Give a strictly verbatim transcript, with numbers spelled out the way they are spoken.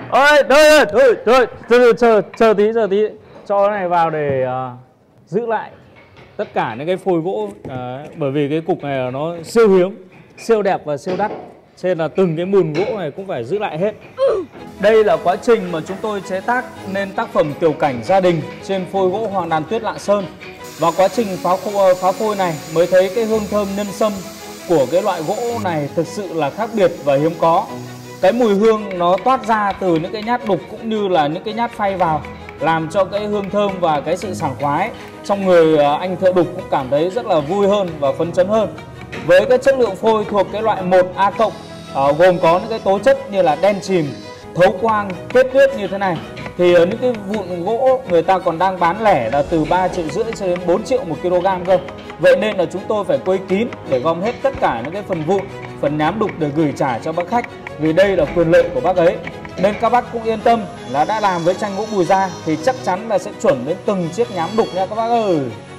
Ôi, thôi, thôi, thôi, thôi, chờ, chờ tí, chờ tí. Cho cái này vào để uh, giữ lại tất cả những cái phôi gỗ. Đấy, bởi vì cái cục này nó siêu hiếm, siêu đẹp và siêu đắt. Cho nên là từng cái mùn gỗ này cũng phải giữ lại hết. Đây là quá trình mà chúng tôi chế tác nên tác phẩm tiểu cảnh gia đình trên phôi gỗ Hoàng Đàn Tuyết Lạng Sơn. Và quá trình phá, phá phôi này mới thấy cái hương thơm nhân sâm của cái loại gỗ này thực sự là khác biệt và hiếm có. Cái mùi hương nó toát ra từ những cái nhát đục cũng như là những cái nhát phay vào, làm cho cái hương thơm và cái sự sảng khoái trong người anh thợ đục cũng cảm thấy rất là vui hơn và phấn chấn hơn. Với cái chất lượng phôi thuộc cái loại một A cộng, uh, gồm có những cái tố chất như là đen chìm, thấu quang, kết tuyết như thế này, thì những cái vụn gỗ người ta còn đang bán lẻ là từ ba triệu rưỡi cho đến bốn triệu một kg cơ. Vậy nên là chúng tôi phải quây kín để gom hết tất cả những cái phần vụn, phần nhám đục để gửi trả cho bác khách, vì đây là quyền lợi của bác ấy. Nên các bác cũng yên tâm là đã làm với tranh gỗ Bùi Gia thì chắc chắn là sẽ chuẩn đến từng chiếc nhám đục nha các bác ơi.